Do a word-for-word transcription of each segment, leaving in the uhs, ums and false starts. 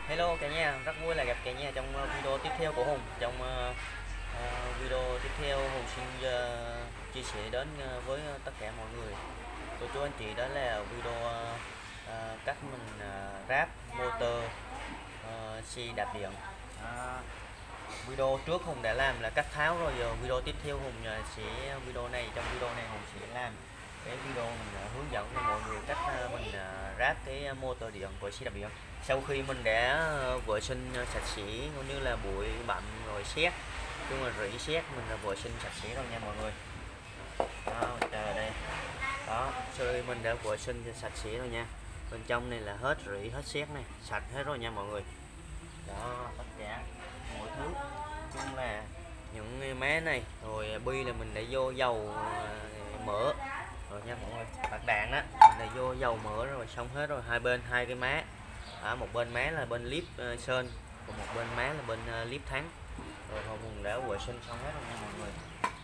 Hello cả nhà, rất vui là gặp cả nhà trong ờ, video tiếp theo của Hùng. Trong ờ, ờ, video tiếp theo Hùng xin ờ, chia sẻ đến ờ, với tất cả mọi người, cô chú anh chị, đó là video ờ, ờ, cách mình ờ, ráp motor ờ, xe đạp điện. Đó. Video trước Hùng đã làm là cách tháo rồi, giờ video tiếp theo Hùng ờ, sẽ video này trong video này Hùng sẽ làm cái video mình ờ, hướng dẫn cho mọi người cách ờ, mình ờ, ráp cái motor điện của xe đạp điện. Sau khi mình đã ờ, vệ sinh ờ, sạch sẽ cũng như là bụi bặm rồi sét, chung là rỉ sét mình là vệ sinh sạch sẽ rồi nha mọi người. Đó, chờ đây. Đó, sau khi mình đã vệ sinh sạch sẽ rồi nha, bên trong này là hết rỉ hết sét này, sạch hết rồi nha mọi người. Đó, tất cả mọi thứ, chung là những má này rồi bi là mình để vô dầu ờ, mỡ rồi nha mọi người. Bạc đạn á mình để vô dầu mỡ rồi xong hết rồi. Hai bên hai cái má, ở một bên má là bên clip uh, sơn, còn một bên má là bên uh, clip thắng. Rồi hồi vùng đã vệ sinh xong hết rồi nha mọi người.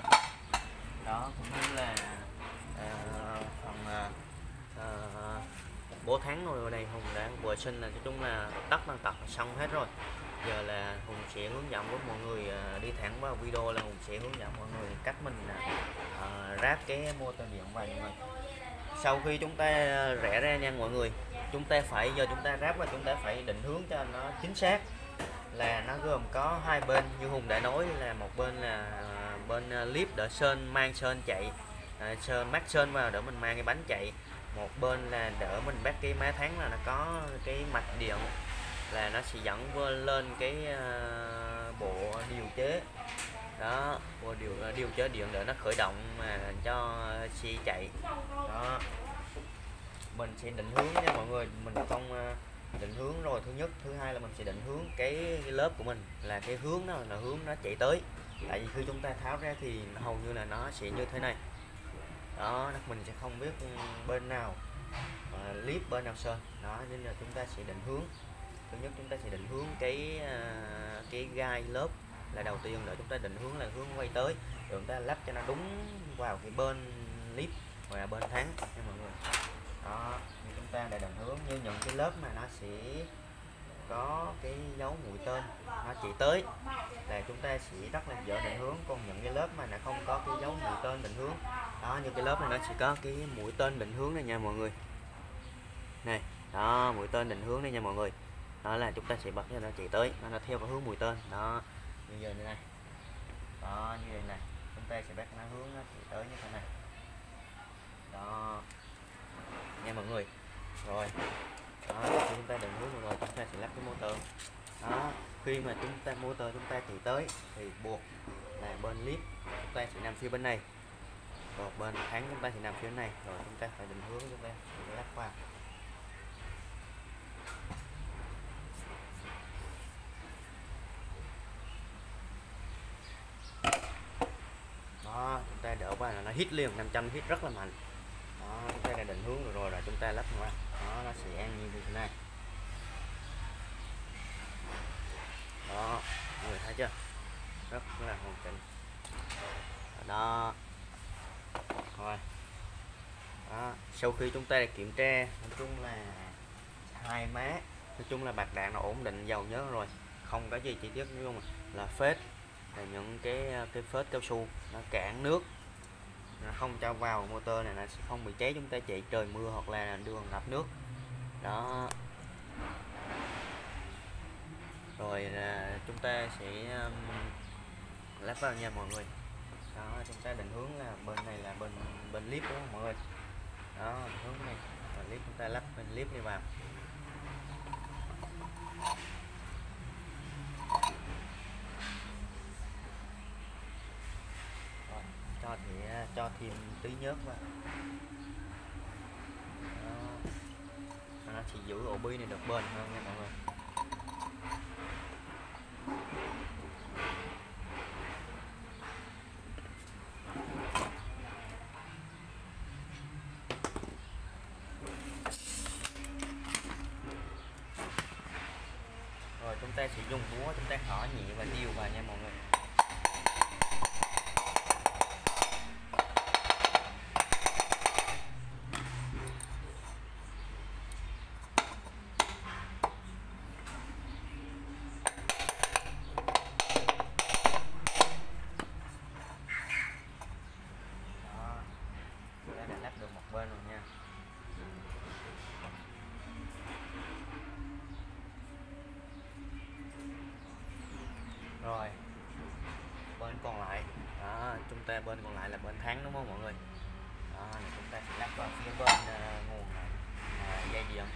Đó cũng như là uh, phần uh, uh, bố thắng rồi ở đây Hùng đã vệ sinh là nói chung là tất tần tật xong hết rồi. Giờ là Hùng sẽ hướng dẫn với mọi người, uh, đi thẳng vào video là Hùng sẽ hướng dẫn mọi người cách mình uh, ráp cái motor điện vào mọi người. Sau khi chúng ta rẽ ra nha mọi người, chúng ta phải giờ chúng ta ráp và chúng ta phải định hướng cho nó chính xác, là nó gồm có hai bên như Hùng đã nói, là một bên là bên clip đỡ sơn mang sơn chạy, à, sơn mắc sơn vào để mình mang cái bánh chạy, một bên là đỡ mình bắt cái má thắng là nó có cái mạch điện, là nó sẽ dẫn lên cái uh, bộ điều chế. Đó, bộ điều điều chế điện để nó khởi động mà cho xe chạy. Đó, mình sẽ định hướng nha mọi người, mình không định hướng rồi thứ nhất, thứ hai là mình sẽ định hướng cái, cái lớp của mình là cái hướng đó là hướng nó chạy tới, tại vì khi chúng ta tháo ra thì hầu như là nó sẽ như thế này. Đó, mình sẽ không biết bên nào uh, clip bên nào sơn. Đó nên là chúng ta sẽ định hướng, thứ nhất chúng ta sẽ định hướng cái uh, cái gai lớp là đầu tiên, để chúng ta định hướng là hướng quay tới, rồi chúng ta lắp cho nó đúng vào cái bên clip và bên thắng nha mọi người. Đó, như chúng ta đã định hướng như những cái lớp mà nó sẽ có cái dấu mũi tên nó chỉ tới là chúng ta sẽ rất là dễ định hướng, còn những cái lớp mà nó không có cái dấu mũi tên định hướng, đó như cái lớp này nó sẽ có cái mũi tên định hướng này nha mọi người. Này, đó mũi tên định hướng này nha mọi người. Đó là chúng ta sẽ bật cho nó chỉ tới, nó theo cái hướng mũi tên. Đó, như giờ này, đó như vậy này, chúng ta sẽ bắt nó hướng nó chỉ tới như thế này. Đó nha mọi người. Rồi đó, khi chúng ta định hướng rồi chúng ta sẽ lắp cái motor. Đó, khi mà chúng ta motor chúng ta chỉ tới thì buộc là bên clip chúng ta sẽ nằm phía bên này, rồi bên thắng chúng ta sẽ nằm phía bên này, rồi chúng ta phải định hướng chúng ta sẽ lắp vào. Đó, chúng ta đỡ qua là nó hít liền, năm trăm hít rất là mạnh. Đó, chúng ta đã định hướng rồi rồi là chúng ta lắp vào. Đó, nó sẽ ăn như thế này. Đó, mọi người thấy chưa, rất là hoàn chỉnh. Đó, rồi. Đó, sau khi chúng ta đã kiểm tra nói chung là hai má, nói chung là bạc đạn nó ổn định, dầu nhớ rồi, không có gì chi tiết, nói chung là phết là những cái cái phết cao su nó cản nước, nó không cho vào motor này, nó sẽ không bị cháy chúng ta chạy trời mưa hoặc là đường ngập nước. Đó, rồi là chúng ta sẽ um, lắp vào nha mọi người. Đó, chúng ta định hướng là bên này là bên bên clip đúng không mọi người. Đó, hướng này và clip chúng ta lắp bên clip này vào. Rồi, cho thì cho thêm tí nhớt vào. Đó, nó chỉ giữ ổ bi này được bền hơn nha mọi người. Rồi chúng ta sẽ dùng búa chúng ta gõ nhẹ và đều vào nha mọi người. còn lại. Đó, chúng ta bên còn lại là bên thắng đúng không mọi người? Đó, chúng ta sẽ lắp vào phía bên uh, nguồn uh, dây điện.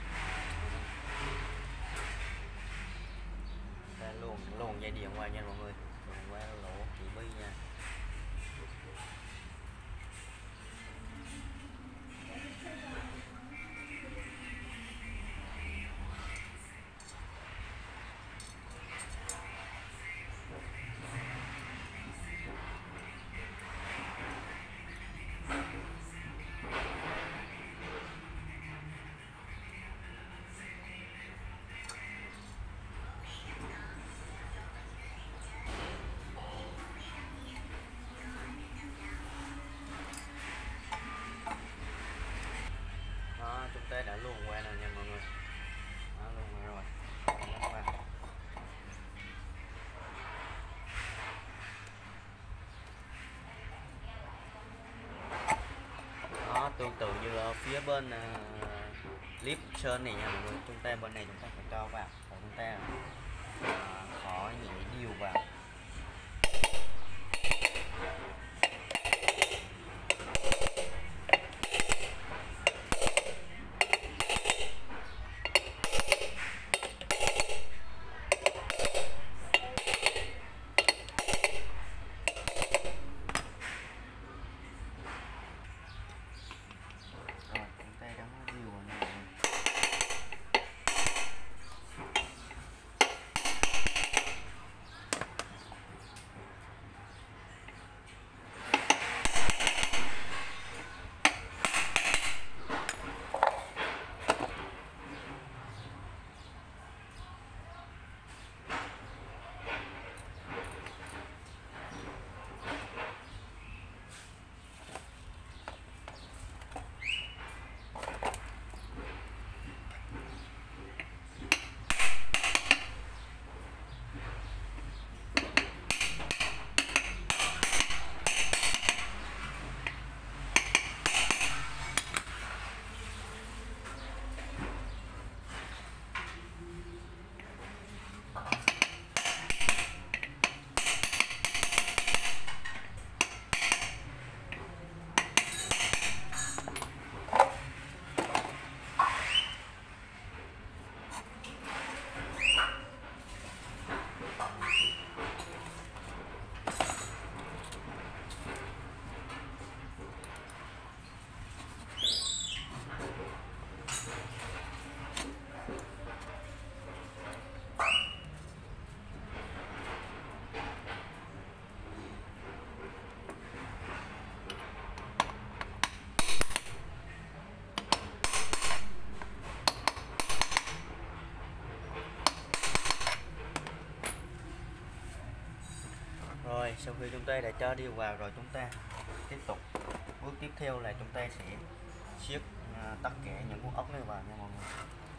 Ta luồn luồn dây điện qua nha mọi người, luồn qua lỗ chỉ bi nha. Đó, chúng ta đã luồn qua rồi nha mọi người. Đó, luồn qua rồi. Đó, tương tự như ở phía bên uh, clip sơn này nha mọi người. Chúng ta bên này chúng ta phải cho vào, còn chúng ta uh, khó nhẹ điều vào. Rồi, sau khi chúng ta đã cho điều vào rồi, chúng ta tiếp tục bước tiếp theo là chúng ta sẽ siết uh, tất cả những con ốc này vào nha mọi người.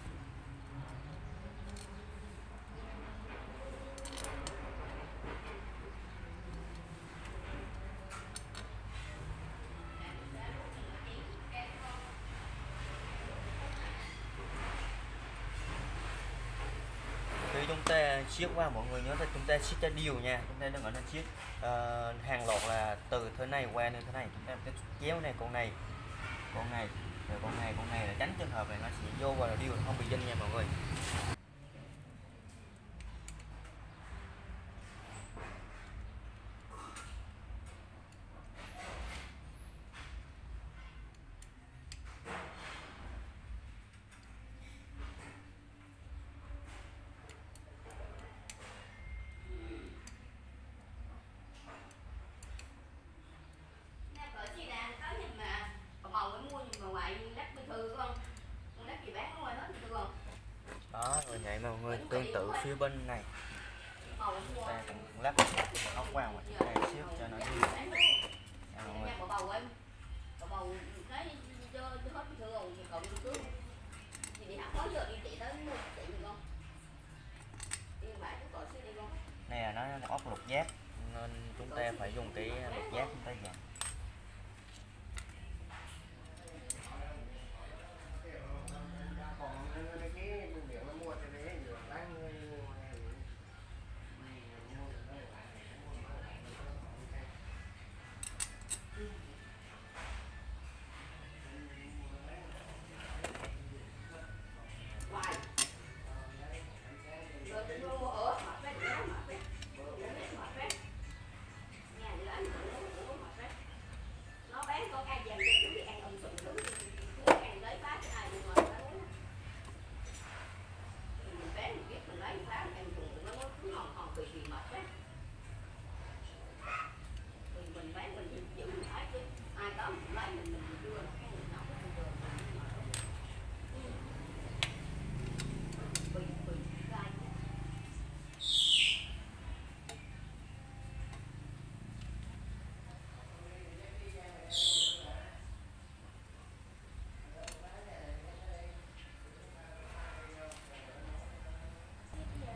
Khi chúng ta siết qua mọi người nhớ là chúng ta siết cho đều nha, chúng ta đừng có nên siết uh, hàng loạt là từ thế này qua như thế này. Chúng ta cái chéo này con này con này rồi con này con này là tránh trường hợp này nó sẽ vô vào là đều không bị dinh nha mọi người. Đó, rồi vậy mọi người, tương tự phía bên này chúng ta cũng lắp ốc vào và chúng ta siết cho nó đi. Này là nó ốc lục giác nên chúng ta phải dùng cái lục giác chúng ta dặn.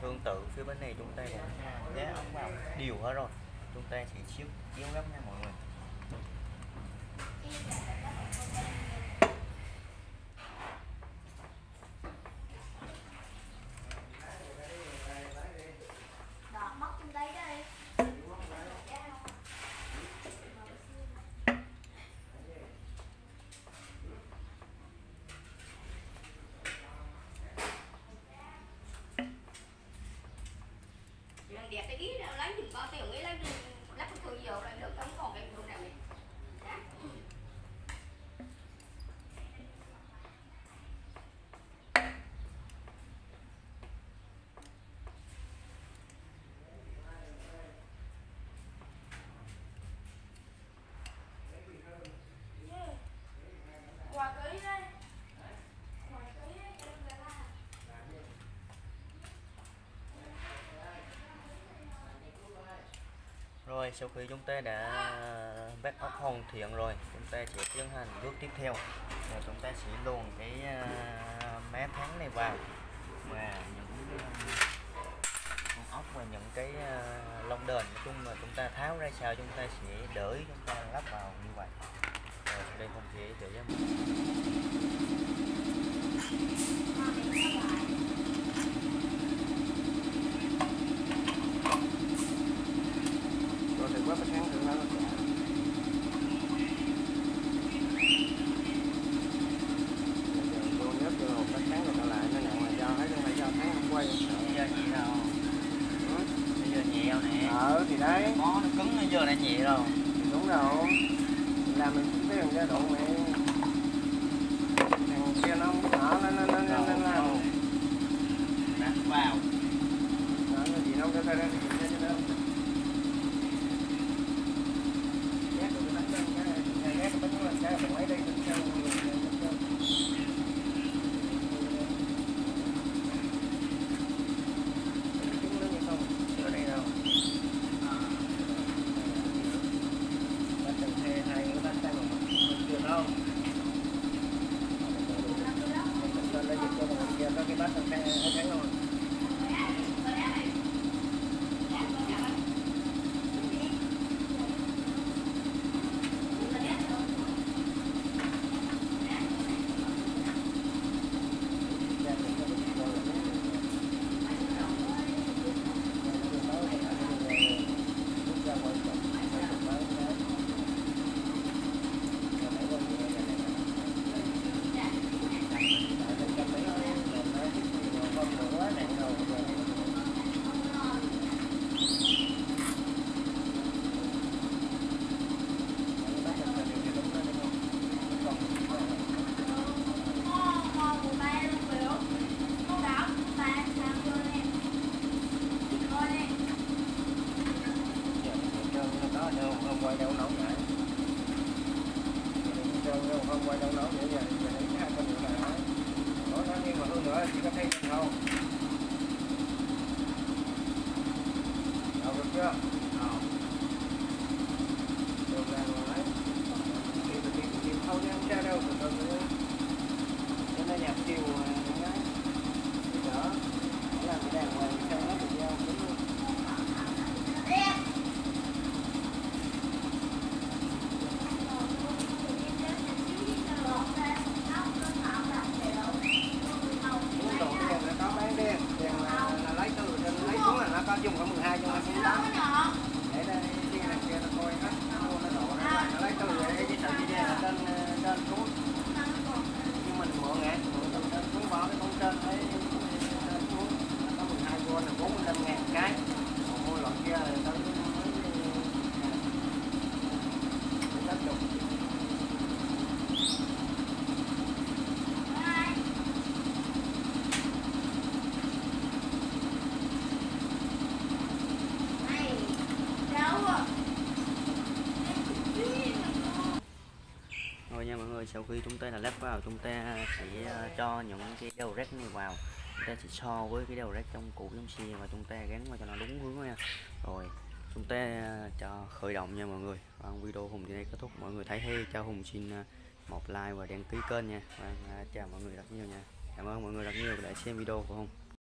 tương tự phía bên này chúng ta cũng ghé ống vào đều hết rồi, chúng ta sẽ siết kéo gấp nha mọi người. Đẹp cái ý nào lấy đừng có tiền ấy lấy lắp cái thương vô lại được không còn cái đồ nào này. Qua cái đây. Rồi sau khi chúng ta đã back up hoàn thiện rồi, chúng ta sẽ tiến hành bước tiếp theo là chúng ta sẽ luồn cái uh, má tháng này vào và những uh, con ốc và những cái uh, lông đền, nói chung là chúng ta tháo ra sao chúng ta sẽ đợi chúng ta lắp vào như vậy. Rồi đây không thể để cho quá bánh tráng được nó cô nhớ chưa một bánh tráng rồi trở lại nó nhận là do thấy không phải do tháng không quay bây giờ nhẹ đâu, ừ. Bây giờ nhẹ nè, ờ thì đấy có nó cứng bây giờ đã nhẹ rồi, đúng rồi, làm mình cũng biết cái độ mẹ thằng kia nó không nhỏ nó nó nó nó nó làm đặt vào nó gì đâu cái cái cái quay đâu nấu lại không quay đâu nấu để giờ để lấy hai con nữa lại nó nó nhưng mà hơn nữa chỉ có thấy không đâu được chưa được ra rồi thì thì thì không đi ra đâu từ từ cho nên nhập chiều ngay đó làm cái đàng hoàng cho nó được giao đúng dùng có mười hai cho nó cũng tám để đây đi đằng kia nó coi hết nó độ nó lấy từ cái cái sợi dây là trên trên xuống nhưng mình mượn ngã mượn từ trên xuống vào cái con trên thấy trên xuống nó có mười hai con là bốn mươi lăm ngàn cái còn mua loại kia là tới mấy chục. Rồi nha mọi người, sau khi chúng ta là lắp vào, chúng ta sẽ cho những cái đầu rác này vào, chúng ta sẽ so với cái đầu rác trong cũ trong xe và chúng ta gắn vào cho nó đúng hướng nha. Rồi chúng ta cho khởi động nha mọi người. Và video Hùng đến đây kết thúc. Mọi người thấy hay cho Hùng xin một like và đăng ký kênh nha. Và chào mọi người rất nhiều nha. Cảm ơn mọi người rất nhiều đã xem video của Hùng.